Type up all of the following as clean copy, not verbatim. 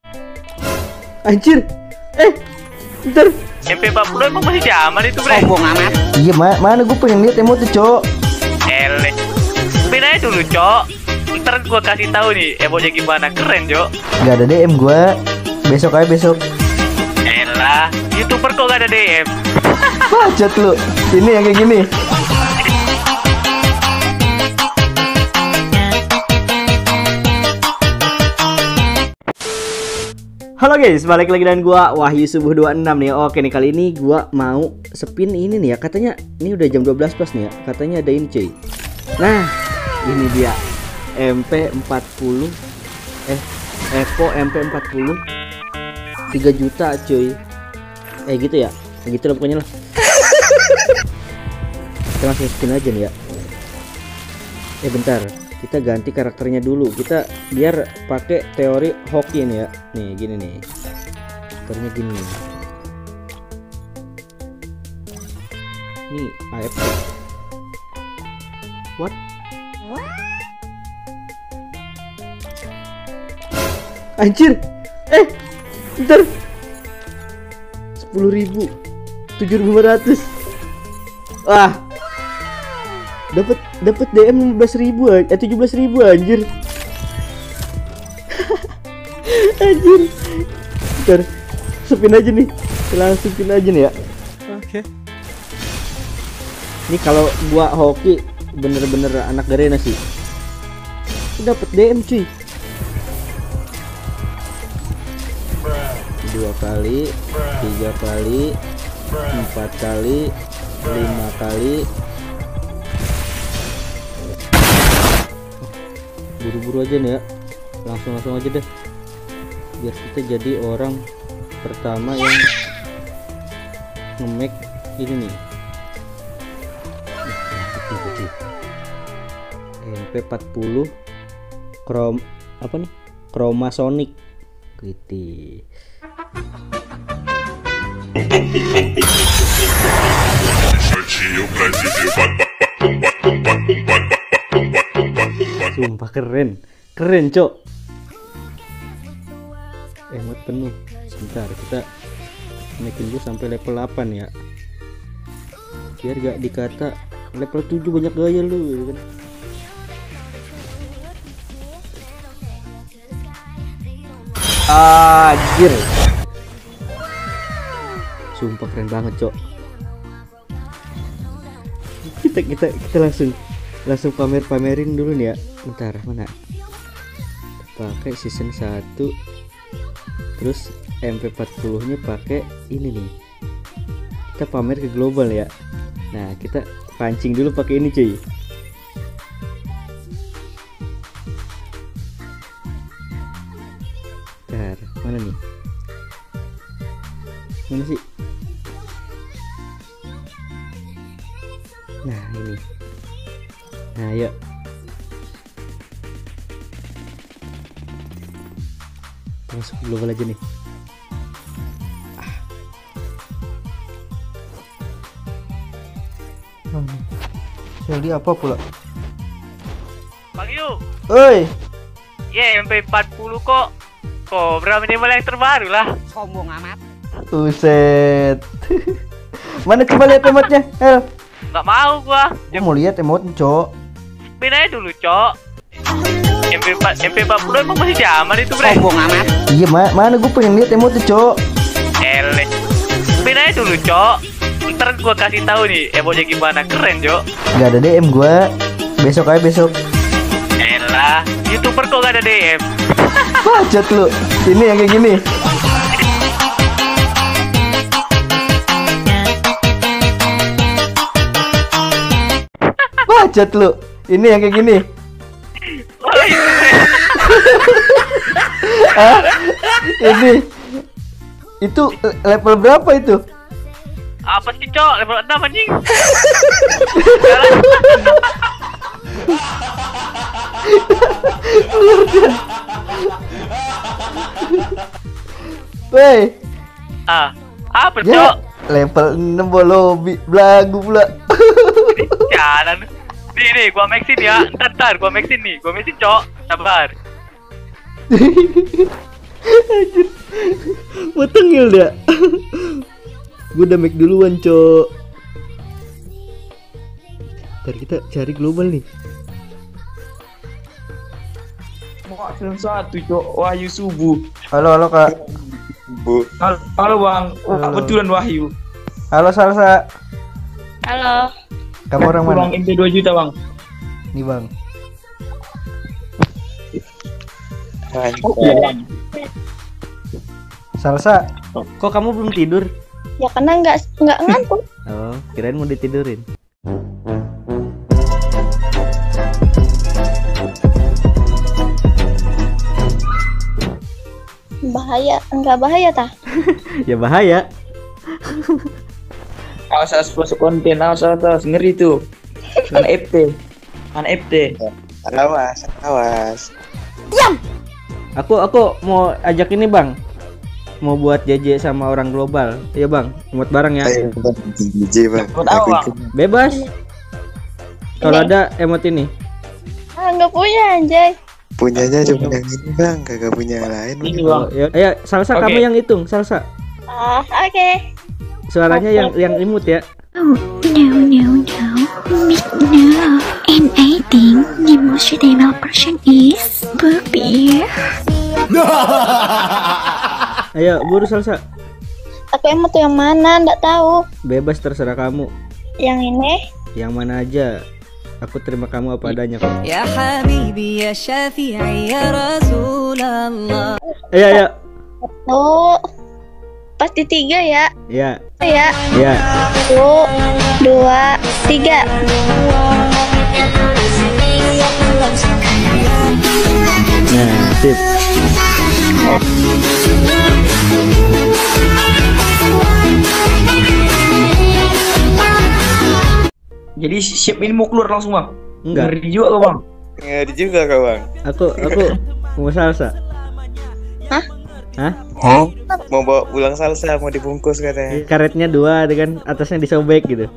Anjir. Bentar. MP40 emang masih zaman itu, bre? Sombong amat. Iya, mana gue pengen lihat emot tuh, Cok. Eleh. Pin aja dulu, Cok. Ntar gua kasih tahu nih emotnya gimana. Keren, Cok. Gak ada DM gua. Besok aja besok. Elah, YouTuber kok gak ada DM? Bacot lu. Ini yang kayak gini. Halo guys, balik lagi dengan gua Wahyu Subuh 26 nih. Oke nih, kali ini gua mau spin ini nih ya. Katanya ini udah jam 12 plus nih ya. Katanya ada ini cuy. Nah, ini dia MP40 Evo MP40 3 juta cuy. Gitu ya. Gitu lah pokoknya lah. Kita langsung spin aja nih ya. Bentar. Kita ganti karakternya dulu. Kita biar pakai teori hoki nih ya. Nih gini nih. Karakternya gini nih. Nih AFK. What? Anjir. Bentar. 10.000. 7.500. Wah. Dapat DM 15.000 17.000 anjir. Anjir. Bentar. Spin aja nih. Langsung spin aja nih ya. Oke. Ini kalau gua hoki bener-bener anak Garena sih. Dapat DM cuy. 2 kali, 3 kali, 4 kali, 5 kali. Buru-buru aja nih ya, langsung aja deh, biar kita jadi orang pertama yang nge-make ini nih. MP40 Chroma Sonic gitu. Sumpah keren cok. Emot penuh. Sebentar, kita naikin dulu sampai level 8 ya, biar gak dikata level 7 banyak gaya lu gitu kan. Anjir. Sumpah keren banget cok. Kita langsung pamerin dulu nih ya. Bentar, mana? Pakai season 1. Terus MP40 nya pakai ini nih. Kita pamer ke global ya. Nah, kita pancing dulu pakai ini cuy. Bentar, mana nih? Mana sih? Nah, ini. Nah, yuk. Masuk global aja nih. Jadi apa pula? Bang Yu. Oi. MP40 kok Cobra minimal yang terbaru lah. Sombong amat. Buset. Mana coba lihat emotnya? Nggak mau gua. Mau lihat emotnya, cok. Spin aja dulu, cok. MP40 emang masih zaman itu, bre? Sombong amat. Iya, mana gue pengen lihat emotnya, cok. Eleh. Spin aja dulu, cok. Ntar gua kasih tahu nih emotnya gimana. Keren, cok. Gak ada DM gua. Besok aja besok. Elah, YouTuber kok gak ada DM? Bacot lu. Ini yang kayak gini. Bacot lu. Ini yang kayak gini. Ini. Itu level berapa itu? Apa sih, cok? Level 6 anjing. Woi. Apa, Ya, cok? level 6 bolobi belagu pula. Jalan. Nih, gua maxin ya. Ntar, gua maxin nih. Gua maxin, cok. Sabar. Anjir. Mau tengil dah. Gue udah make duluan, Cok. Ntar kita cari global nih. Mau film satu, Cok. Wahyu Subuh. Halo Kak. Bu. Halo Bang. Oh, Halo. kebetulan Wahyu. Halo Salsa. Halo. Kamu orang mana? Bang MP 2 juta, Bang. Nih, Bang. Oh, iya, Bang. Salsa. Kok kamu belum tidur? Ya karena nggak ngantuk. Oh, kirain mau ditidurin. Bahaya, nggak bahaya tah? Ya bahaya. Awas masuk konten, awas ngeri tuh. Kan FT. Awas. Aku mau ajak ini, Bang. Mau buat JJ sama orang global. Iya, Bang. Emot bareng ya. Ayo Bang, DJ Bang. Buat apa, Bang? Bebas. Kalau ada emot ini. Ah, nggak punya anjay. Punyanya cuma yang ini Bang, kagak punya yang lain. Ini, Oh, Bang. ya, ayo, Salsa Oke. kamu yang hitung, Salsa. Ah, oke. Suaranya yang imut ya. Oh, no, no, no. No. And I think the most suitable person is Bobby. Ayo, buru Salsa. Aku emot yang mana? Nggak tahu. Bebas terserah kamu. Yang ini? Yang mana aja. Aku terima kamu apa adanya kok. يا حبيبي يا شفيعي يا رسول الله. Ayo. Oh, pasti 3 ya? Ya, Ya. ya. 1, 2, 3. Nah, sip. Jadi siap ini mau keluar langsung, Bang. Enggak. Ngeri juga kok, Bang. Ngeri juga kau Bang. Aku mau Salsa. Hah? Hah? Mau bawa pulang salsa, mau dibungkus katanya. Karetnya 2 dengan atasnya disobek gitu.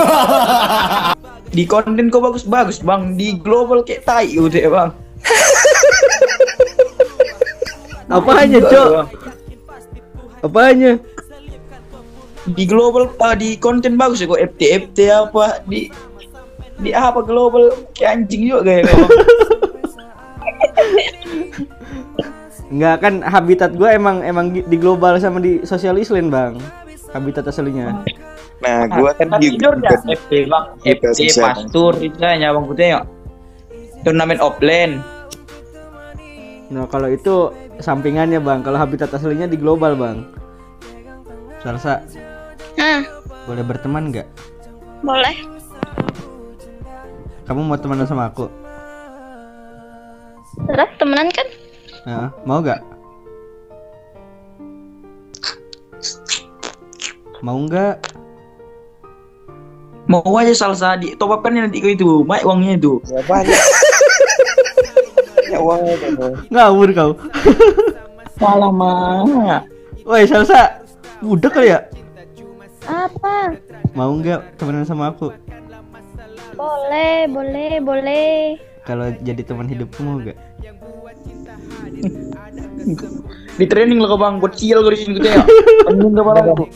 Di konten kok bagus-bagus, Bang. Di global kayak tai udah ya, Bang. Apanya, Cok? Bang. Apanya? Di global di konten bagus ya kok FT apa di apa global kayak anjing juga kayak Bang. Enggak, kan habitat gue emang di global sama di social island, Bang. Habitat aslinya. Nah, gua kan di tidur ya FT, Bang. Juga FT sosial. pastur istilahnya, Bang, putih ya. Turnamen offline. Nah, kalau itu sampingannya, Bang. Kalau habitat aslinya di global, Bang. Salsa, Hah, boleh berteman nggak? boleh. Kamu mau temenan sama aku? Terus temenan kan? Nah, mau nggak? Mau nggak? Mau aja salsa di top up kan nanti kau itu, baik uangnya itu. ya banyak. Ya uangnya tuh. Ngawur kau. Malah mah. Woi, Salsa, udah kali ya? Apa? Mau nggak temenan sama aku? Boleh. Kalau jadi teman hidupku mau nggak? Di training lah kau, Bang, buat sial kau di sini gitu ya. Pening kepala aku.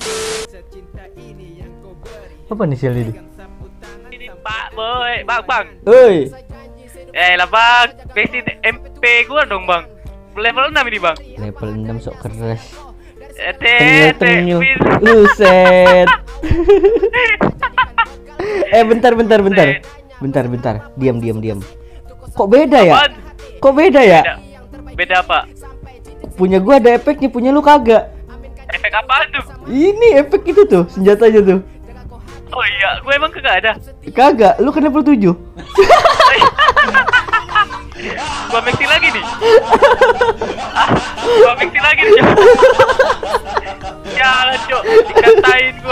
Apa nih sial ini? Ini Pak Boy, Bang. Oi, Lah Bang, basic MP gua dong, Bang. Level 6 ini, Bang. level 6 sok keras. Tengil. Luset. Bentar. Diam. Kok beda ya? Beda apa? Punya gua ada efeknya, punya lu kagak. Efek apa tuh? Ini efek itu tuh, senjatanya tuh. Oh iya, gue emang kagak ada. Kagak, lu kan level 7. Gua maxi lagi nih. Gua maxi lagi nih. Jalan, Cok. Dikatain gua.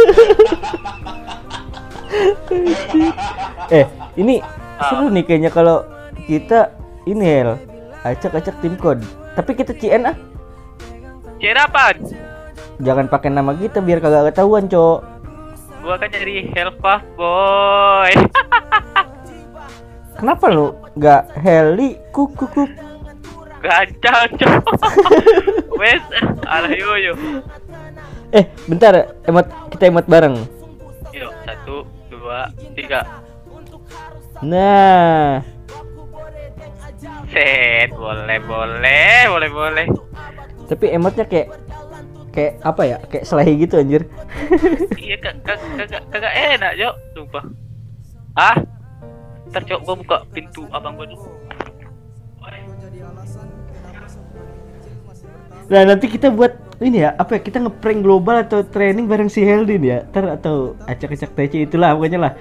Ini seru nih kayaknya kalau kita ini Hel, acak-acak tim code. Tapi kita CN ah. Kira apaan? Jangan pakai nama kita biar kagak ketahuan, Cok. Gua kan nyari Helva Boy. Kenapa lu nggak Heli kuk? Gancang, cok. Wes, alah yo. Bentar, kita emot bareng. Yuk, 1, 2, 3. Nah, Set, boleh. tapi emotnya kayak apa ya? Kayak selehi gitu anjir. Iya, kagak enak, Cok. Sumpah. Ntar Cok, gua buka pintu abang gua dulu. Nah, nanti kita buat ini ya, apa ya? Kita ngeprank global atau training bareng si Heldin ya. Atau acak-acak TC itulah pokoknya lah.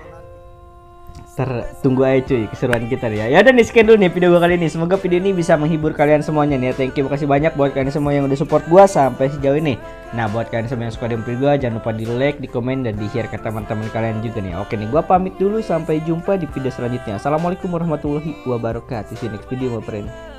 Tunggu aja cuy keseruan kita nih ya. Ya udah nih, sekian dulu nih video gua kali ini. Semoga video ini bisa menghibur kalian semuanya nih ya. Thank you, makasih banyak buat kalian semua yang udah support gua sampai sejauh ini. Nah, buat kalian semua yang suka dengan video gua, jangan lupa di like, di komen, dan di share ke teman-teman kalian juga nih. Oke nih, gua pamit dulu, sampai jumpa di video selanjutnya. Assalamualaikum warahmatullahi wabarakatuh. See you next video, my friend.